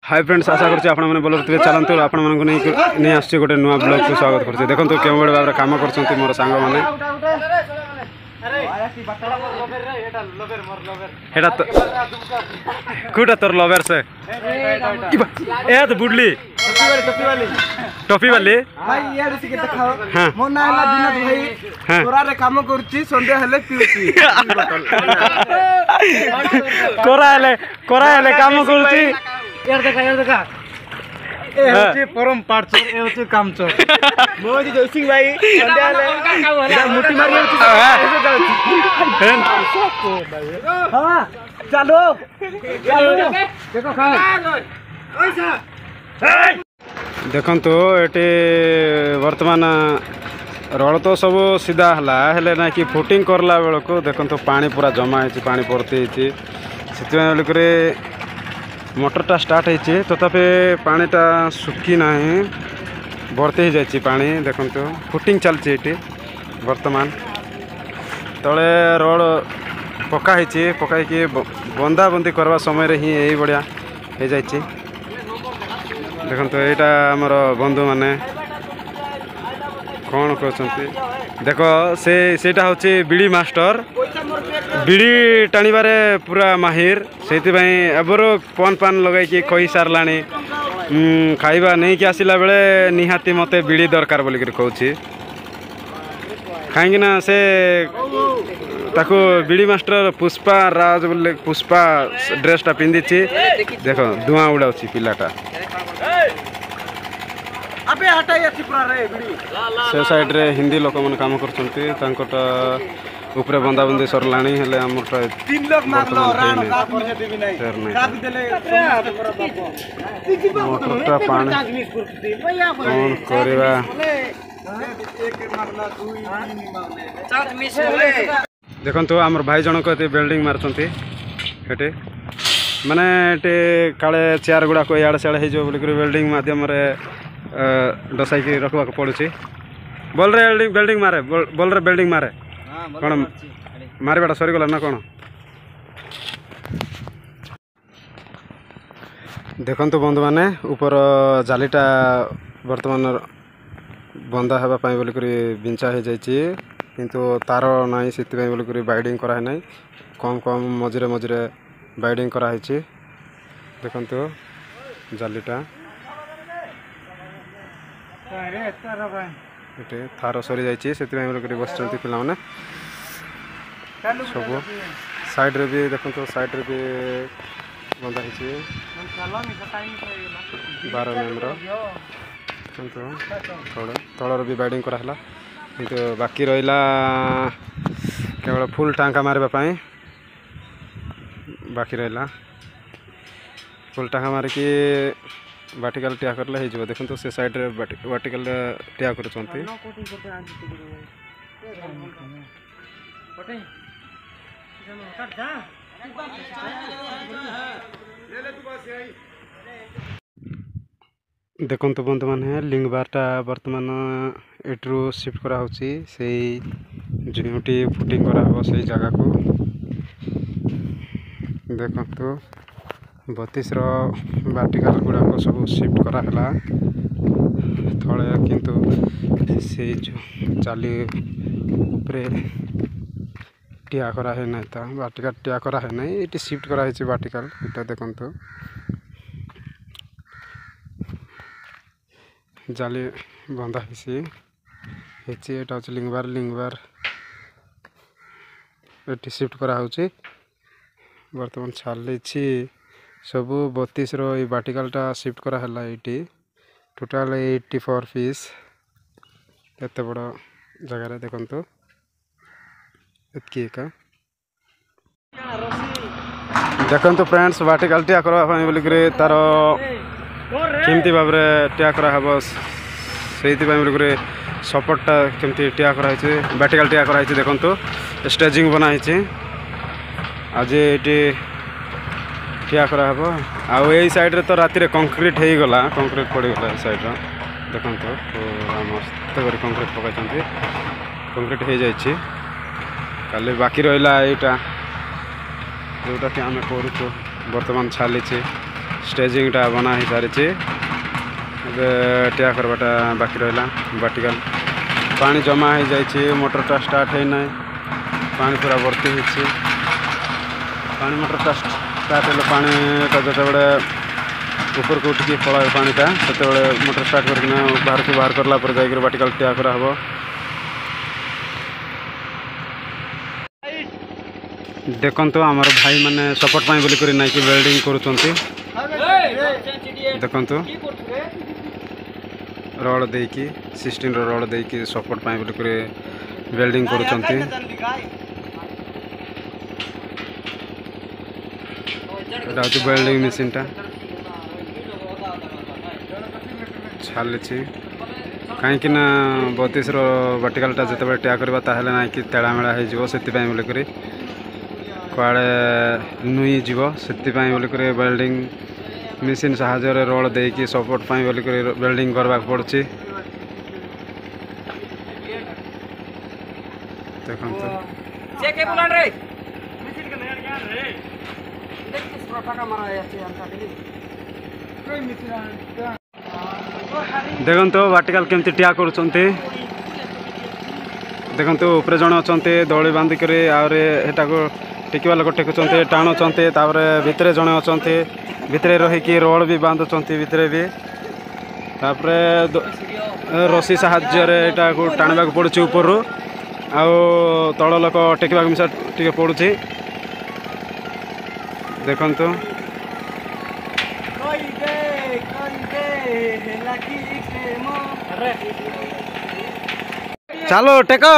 Hi friends आशा करछि आपण माने बोलर तबे चलंतु आपण मानको नै आछि गोटे नुवा ब्लॉग को स्वागत करछि। देखंतु केउ बडे बाबरे काम करछंती मोर संग माने हेडा तो कुटा तोर लवर से ए तो बुडली टोपी वाली भाई यार से के देखाओ मोर ना हला बिना भाई कोरा रे काम करछि संडे हले पिउछि कोरा हले काम करछि यार देखा ए होछि परम पार्चर ए होछि काम चोर मोजी जोसिंग भाई संडे हले मुट्ठी मारी होछि ऐसे जाउछि हां चलो देखो खा ओइसा देखंतु एटे वर्तमान रोड तो सब सीधा हला हेले ना कि फुटिंग करला बेल को देखंतु पानी पूरा जमा है पानी भर्ती है से मोटरटा स्टार्ट है तथापि पानीटा सुखी ना भर्ती हो जाए पानी देखंतु फुटिंग चलती ये वर्तमान तले रोड पकाई बंदा बंदी करवा समय रे ही यही बढ़िया हो जाए देखो यहाँ आमर बंधु मैंने कौन कहते देख सेटा हूँ बीड़ी मास्टर बीड़ी टाणिबारे पूरा माहिर से एबर पन पान लगे कही सारा खाइबा नहीं कि आसला बेले निहाती मते बीड़ी दरकार बोलिक कहूँ कहीं से ताको बीड़ी मास्टर पुष्पा राज बोले पुष्पा ड्रेसटा पिंधि देख धुआं उड़ाऊँ पिलाटा से साइड रे हिंदी लोक मन काम करछंती तांकोटा ऊपर बंदाबंदी सरलाणी हेले हमरटा 3 लोग मारलो रान का पहुंचे देबी नै काट देले मोटरटा पानी कौन करबा एक मारला 2 3 मारले 4 मिस होले देखंतु हमर भाई जण को बिल्डिंग मारछंती हेटे माने एटे काले चेयर गुडा को याड साडे हे जो बोली बिल्डिंग माध्यम रे डसाई की रखवा को पड़ुछि बोल रे बिल्डिंग मारे बोल रे बिल्डिंग मारे कोन मारे बेटा सरी गला ना कोन देखंतु बंधु माने ऊपर जालीटा वर्तमान बंदा हेबा पई बोली करी बिंचा हे जाईछि किंतु तार नाही सेति पई बोली करी बाइडिंग करा है नाही कम कम मझिरे बाइडिंग करा है देखंतु जालीटा थार सरी जाइए से बस पिला मैंने सब साइड रे भी देखो साइड रे भी बंधा है 12 मेम्बर तलर भी बाइडिंग कराला किंतु बाकी रहा केवल फुल टांका मारवाई बाकी रहा फुल टांका मारिकी वर्टिकल टिया करले हे जो देखो से साइड रे वर्टिकल टिया करछंती देखंतु बंधु माने लिंग बारटा वर्तमान एट्रू शिफ्ट करा होची से जुटी फुटिंग करा हो से जगह को देखंतु 32 वर्टिकल गुड़ा को सब शिफ्ट करा हला थोड़े किंतु से जो चाली ऊपरे टिया करा है नहीं था वर्टिकल टिया करा है नहीं ये शिफ्ट करा है वर्टिकल इटा देखंतु जाली बंधा है एटा लिंगबार ये शिफ्ट करा होची वर्तमान छाली सबू 32 ये वर्टिकलटा शिफ्ट करा हला ये टोटाल 84 पीस एत बड़ जगह देखंतु एतकी का देखंतु फ्रेंड्स वर्टिकल टिया करबा बोली तार केमती भाव टिया करा हबो सेति बोली सपोर्टटा केमती टिया करा वर्टिकल टिया करा देखंतु स्टेजिंग बना आज ये टिया करा हबो आउ यही साइड रे तो राति रे कंक्रीट हे गला कंक्रीट पड़ी गला साइड रो देखंतु पूरा मस्त करी कंक्रीट पकाइछंती कंक्रीट हे जाइछि खाली बाकी रहिला एटा जोटा कि आमे करूछु वर्तमान छाली स्टेजिंगटा बना ही सारी टिया करवाटा बाकी रहा वर्टिकल पानी जमा हो जाए मोटरटा स्टार्ट है ना पानी पूरा भर्ती हो पानी मोटरटा स्टार्ट है पानीटा जो ऊपर को उठिकी पड़ा पानीटा से मोटर स्टार्ट करके बाहर करला पर जाकर वर्टिकल टिया करा हबो। देखंतु आमर भाई माने सपोर्ट पाई बोली करी नाइ कि वेल्डिंग करूचंती देखंतु रड देकी 16 रो रड देकी सपोर्ट पाई बोली करी वेल्डिंग करूचंती। एटा होची वेल्डिंग मशीन टा छाली कहीं 32 रो वर्टिकलटा जिते टिया करबा ताहले ना कि तेड़ा मेड़ा हो जिवो सेति पाई बोली करी कुआड़े नुई जीव से वेल्डिंग मशीन साहाଯ୍ୟ रोड देकी सपोर्ट पाई बोली वेल्डिंग करबा पड़छि। देखंतु चेक के बुलान रे मशीन के नया ज्ञान रे देख किस प्रकार मारा याची अंता कोई मशीन देखंतु वर्टिकल केमती टिया करूचंती देखंतु ऊपर जण अछंती दौड़ी बांधी करी आरे हेटा को टिकवा लोक टेकुचंती टाणुचंती तापरे भितरे जणे अछंती भितरे रहिकी रोड भी बांधुचंती भितरे भी तापरे रस्सी साहाଯ୍ୟ रे एटा को टाणबा को पड़ुची ऊपर रु आ तळ लोक टेकबा मिसा टिके पड़ुची। देखंतु चलो टेको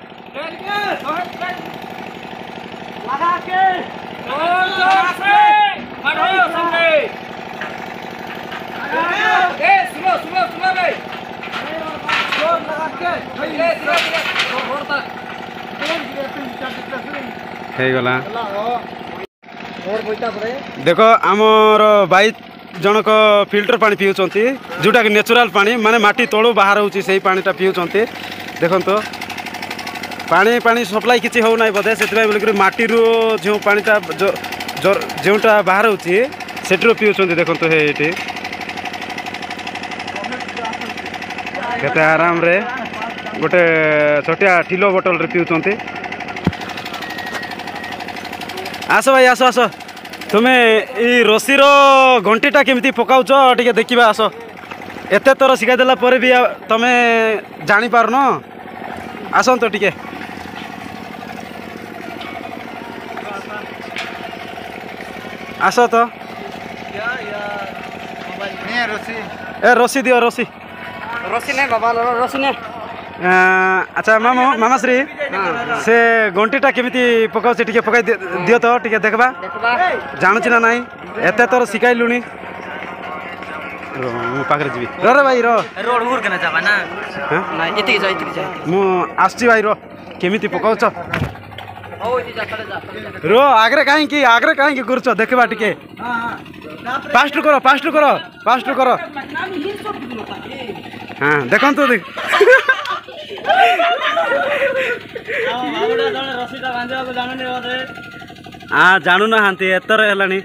लगा के से बढ़ो सामने ए सुनो रे लगा के ले धीरे हे गला देख आमर बाई जनक फिल्टर पानी पिउचंती जोटा कि नेचुरल पानी माने माटी तळु बाहर होची सेही पानीटा पिउचंती। देखंतो पानी सप्लाई किसी हो ना बोधे से बोलिक माटी जो पानीटा जोटा बाहर होची सेठरो पिउचंती। देखंतो हे एटी केते आराम रे गोटे छोटिया ठिलो बोतल रे पिउचंती। आस भाई आस आस तुम्हें ई रस्सी रो घंटीटा केमती पकाउच टिके देखिबा आस एते थर शिखाई देला पर भी तमे जानी पारनो आसन तो टिके आस तो ए रस्सी दियो रस्सी ने बाबा रस्सी ने अच्छा मामाश्री से घंटीटा केमिति पकाउछ टिके पकाई दियो तो टिके देखबा जानछि ना नाही एते तोर सिखाइलुनी मु पाखरे जीवी रे भाई रोड उर केना जाबा ना ना एति जा मु आछि भाई केमिति पकाउछ हो इति जा रो आगरे काहे की करछ देखबा टिके फास्ट करो हां देखंतु देख हाँ जानू ना हांती एतर हेलानी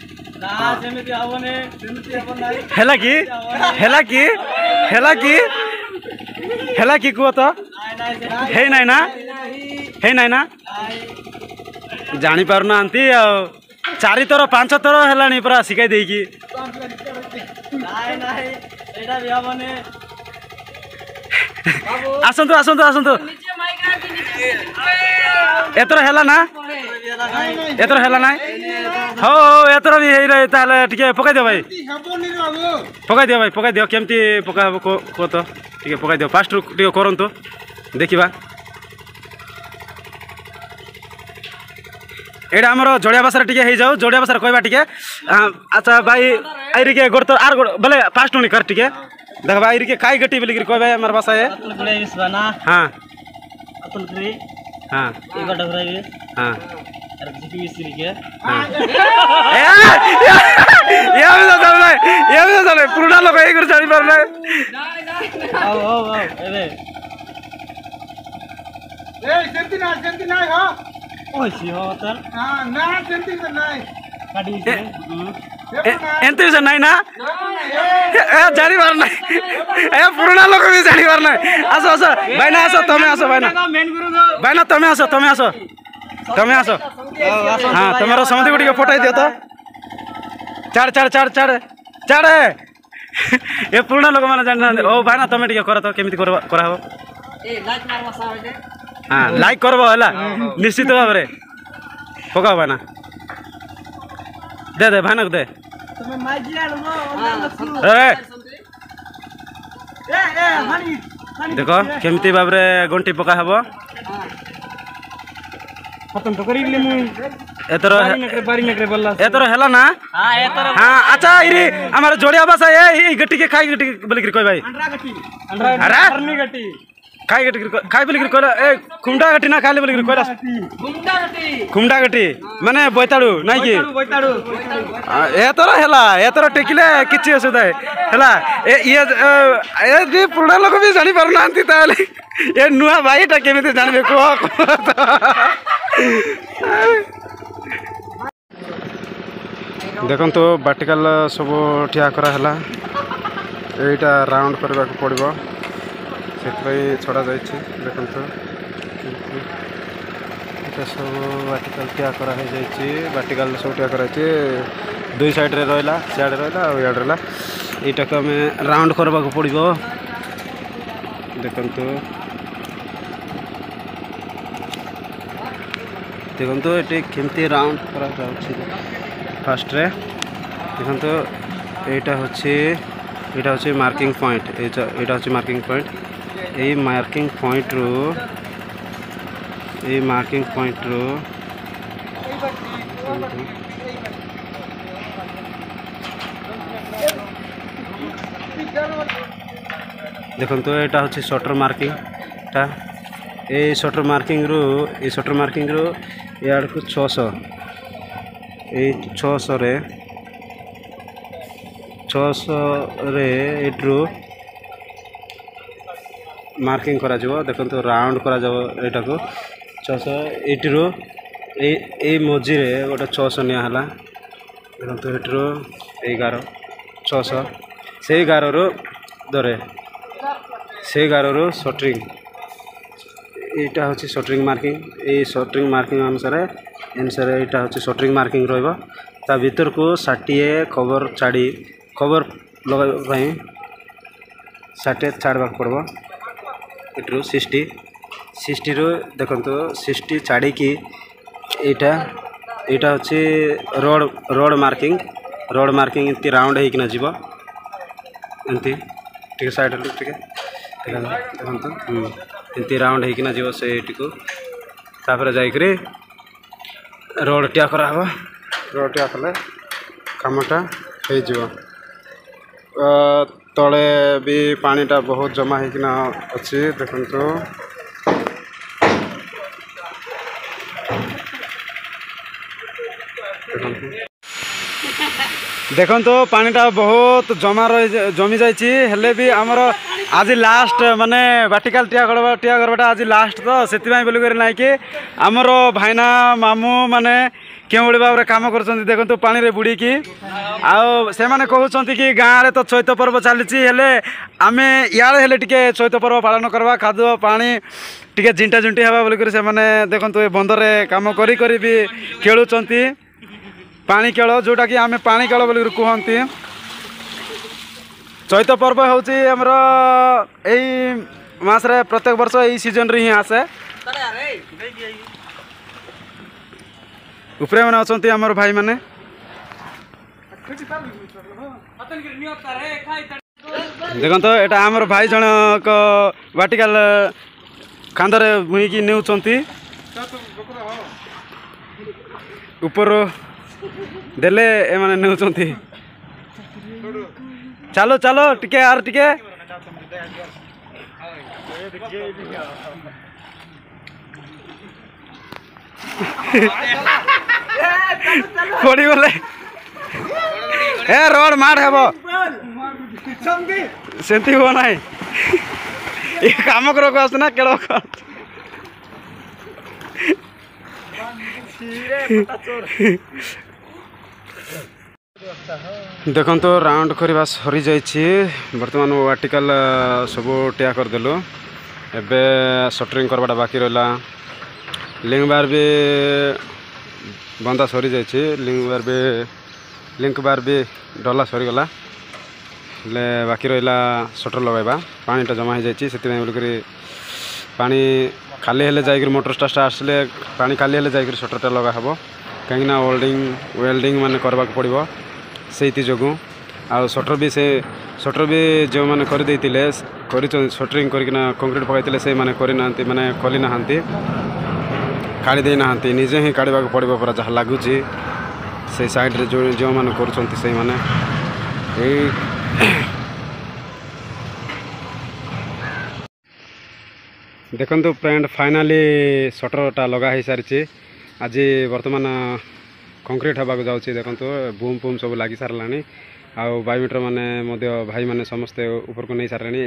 हेला की कुह तो हे नाई ना जानी पारना हांती 4 थर 5 थर हेलानी पूरा शिखाई देकी आसंतु एतर हेला ना हो एतर भी हेई रहे ताले टिके पकाई दियो भाई पकाई दियो केमती पकाबो को तो टिके पकाई दियो फास्ट टिके करंतु देखिबा एडा हमर जोड़िया भाषा टिके हे जाऊ जोड़िया भाषा कहबा टिके अच्छा भाई आइरी के गोड़ तो आर गोड़ भले फास्ट होनी कर टिके देख भाई के काई गटी बोली कहबा हमर भाषा है हां अतुल फ्री हां एक बार डगराई हां अरे जीपी मिस्त्री के हां ये भी तो पुराना लोग एक कर जानी पर आओ एबे ए सेंती ना हो ओसी हो तर हां ना सेंती तो नहीं एंती से नहीं ना जानी पार ना पुराना लोग भी जानी पार ना आसो आसो भाई ना आसो तुम्हें आसो भाई ना तुम्हें आसो हाँ तुम्हारा समझ गुटी फोटाई दियो तो चार चार चार चार चार ये पुराना लोग मैंने जान ओ भाई ना तुम्हें करा तो केमिति करा हो हाँ लाइक करबो हला निश्चित भाव में पकाओ भाई ना दे दे भानक दे देखो केमती भाव रे गंटी पका हबो एतर हैला ना हाँ अच्छा इरी हमारा जोड़िया भाषा ये गट्टी के खाई गट्टी बोली कोई भाई खाई गट्टी खाई बोली कहला ए खुमटा गट्टी ना खाली बोली कहला खुमटा गट्टी माने बोइताड़ू नाइ कि एतर हैला एतर टेकिले किछि असुविधा हैला ये जे पुराना लोक भी जानि पार नांती ताले ए नुआ भाईटा केमिति जानबे को देखो बाटिकाल सब ठिया करा है यहीटा राउंड करने को पड़ो से छड़ा जा देखो सब बाटिकाल ठिया करा बाटिकाल सब ठिया कर दुई साइड रे रहा सियाड़े रहा इे रहा यहाँ को आम राउंड करने को पड़ो देखो देखो ये केमती राउंड करा फास्ट रे देखो यहाँ हूँ मार्किंग पॉइंट यहाँ हूँ मार्किंग पॉइंट यही मार्किंग पॉइंट रू देखो यहाँ हूँ शटर मार्किंग ये शटर मार्किंग रू यार को 600 एट्रू मार्किंग करा जाव देखो राउंड करा जाव एटा को 600 एट्रू ए मझी गोटे 600 निहला देखो एट्रू 11 600 से 11 रू दरे से 11 रू शटरिंग यहाँ हूँ शटरिंग मार्किंग ये शटरिंग मार्किंग अनुसार यहाँ हूँ शटरिंग मार्किंग रा भीतर को 60 कवर छाड़ी कवर लगे 60 छाड़वा पड़ो एट्रू 60 रू देखो 60 छाड़ी की यहाँ हूँ रोड मार्किंग इतनी राउंड होना जीव एमती टे साइड टे देखो इतनी राउंड होना जीव से को तापर जाकरी रोड टिया करा रोड टिया कले कामटा हो तले भी पानीटा बहुत जमा होना अच्छी देखो तो पानीटा बहुत जमी जाइए भी आमर आज लास्ट माने बाटिकाल टिया करवाटा आज लास्ट तो से बोलिक ना कि आमर भाईना मामू माने क्यों भाव में कम कर देखो पानी रे बुड़ी की आउ से माने कहते कि गाँव में तो चैत पर्व चली आम इे टे चैत पर्व पालन करवा खादुआ पानी टे झिंटा झुंटी हवा बोलिक से माने देखो ये बंदरे कम करी भी खेलुंट पानी खेल जोटा कि आम पानी खेल बोल कहती चैत पर्व हूँ आमर यही मासरे प्रत्येक वर्ष यही सीजन रे ही आसे उपरे मैंने अच्छा आमर भाई मैंने देखो तो यहाँ आमर भाई जनक बाटिकाल कांधरे मुईकी नेउछंती ऊपर देले ए माने नेउछंती चलो चलो टिके यार टिके पड़ी बोले ए रोड मार हेबो सेंती हो ना ये काम करो को आसना केड़ो को देखो तो राउंड करवा सरी जाइए बर्तमान वर्टिकल सब टिया करदेलु एबे सटरिंग करवाटा बाकी रहा लिंक बार भी बंदा सरी जाइए लिंक बार भी डला सरीगला हेल्ले बाकी रहा सटर लगेगा पानीटा जमा हो जाइए से बोलिक पानी खाली हेल्ले जाकर मोटरटा स्टार्ट आसले पानी खाली हेल्ले जाकर सटरटा लगा हम कहीं वेल्डिंग माने करबा पड़ो से जो आ सटर भी जो मैंने कर सटरिंग करना कंक्रीट पकड़े से मैंने करना माने खोली ना काढ़ी दे ना निजे ही काढ़ा पड़ो पूरा जहाँ लगुच से साइड रे जो मैंने कर देखो फ्रेंड फाइनाली सटरटा लगा हो सारी आज बर्तमान कंक्रीट हवा जाऊँगी देखो बूम फूम सब लगी सारा आउ बायोमीटर माने भाई माने समस्ते ऊपर को नहीं सारे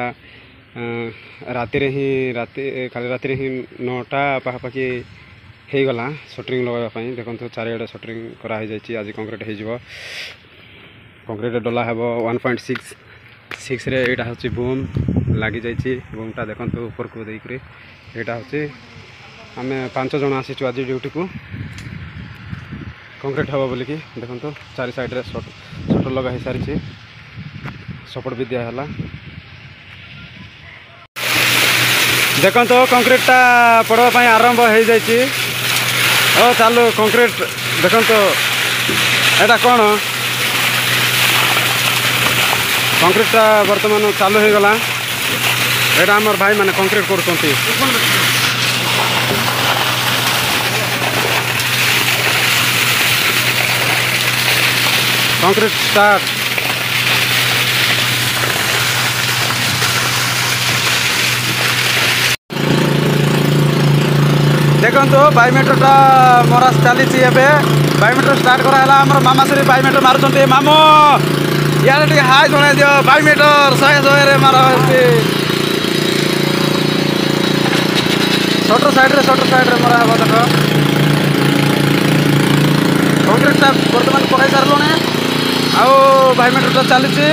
राति खाली राति ही 9टा पाखापाखि हो गला सटरिंग लगाइबा देखो चारिआडे सटरिंग कराई जाइए आज कंक्रीट हो कंक्रीट डला हे 1.6 रे एटा होची बूम लगी जाइए बूमटा देखो ऊपर को देकर यहाँ हूँ आम 5 जन आसीचु आज ड्यूटी को कंक्रीट हम बोलिकी देखो चारि साइड रे सटर लगा हो सारी सपोर्ट भी दिहला देखो कंक्रीटा पड़वाई आरंभ हो जाइए चालू कंक्रीट देखो एटा कौन कंक्रीटा बर्तमान चालू हो गला एटा आमर भाई माने कंक्रीट करछंती कंक्रीट स्टार्ट देखो बायोमीटरटा मरा चली बायोमीटर स्टार्ट कराला आमर मामा श्री बायोमीटर मारुंट मामो यार हाय जन दियो बायोमीटर 100 मारा सटर साइड रे मरा हम देख कंक्रीटा बर्तमान पकाई सारे आउ बायोमीटरटा चली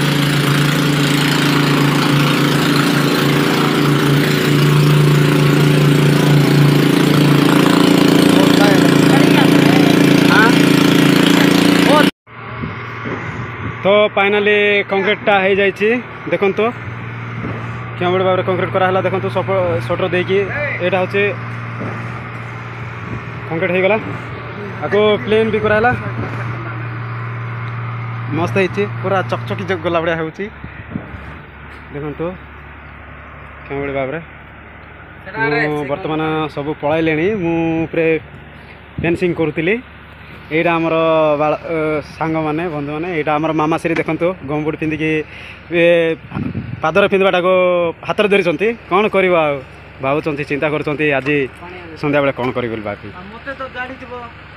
तो फाइनाली कंक्रीटा हो जाइए देखो क्या बड़े भाव कंक्रीट कराला देखो सटर देकी यहाँ हूँ कंक्रीट हो गला आको प्लेन भी कराला मस्त है पूरा चकचकी जग गला भाया हो देखो क्या बड़े भाव बर्तमान सब पलैले मुझे फेंसिंग करुली यहाँ आमर सांग मैंने बंधु मैंने यहाँ आमर मामा श्री देखो गमबुट पिंधिकी पादर पिंधवाटा को हाथ में धरी कौन कर भावुं चिंता कर आज संध्या बेले कौन कर बाकी मत तो जानी